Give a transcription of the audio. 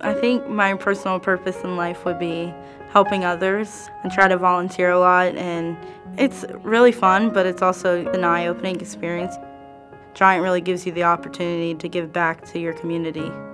I think my personal purpose in life would be helping others and try to volunteer a lot, and it's really fun, but it's also an eye-opening experience. Giant really gives you the opportunity to give back to your community.